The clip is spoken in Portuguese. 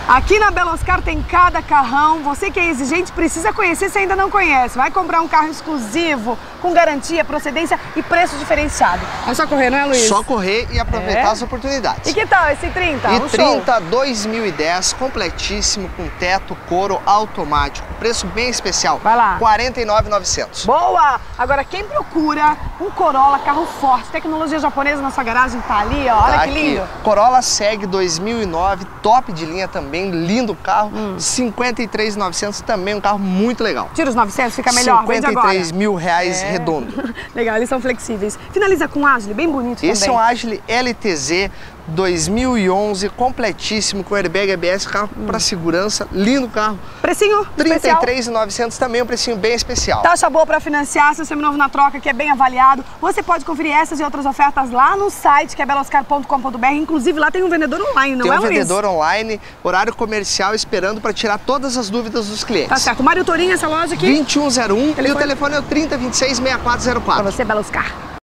Aqui na Bela Oscar tem cada carrão. Você que é exigente precisa conhecer se ainda não conhece. Vai comprar um carro exclusivo, com garantia, procedência e preço diferenciado. É só correr, não é, Luiz? Só correr e aproveitar as oportunidades. E que tal esse 30? E30 2010, completíssimo, com teto, couro automático. Preço bem especial. Vai lá. R$ 49.900. Boa! Agora, quem procura um Corolla, carro forte, tecnologia japonesa na sua garagem, tá ali, ó. Olha que lindo. Corolla Seg 2009, top de linha também, lindo carro. 53.900 também, um carro muito legal. Tira os 900, fica melhor. 53 mil reais redondo. Legal, eles são flexíveis. Finaliza com um Agile, bem bonito também. Esse é um Agile LTZ 2011, completíssimo, com airbag ABS, carro para segurança, lindo carro. Precinho 33.900 também, um precinho bem especial. Taxa boa para financiar, seu seminovo na troca, que é bem avaliado. Você pode conferir essas e outras ofertas lá no site, que é beloscar.com.br. Inclusive, lá tem um vendedor online, não é, Luiz? Tem um vendedor online, horário comercial, esperando para tirar todas as dúvidas dos clientes. Tá certo. Mário Torinho, essa loja aqui? 2101 e o telefone é o 3026-6404. Para você, Bela Oscar.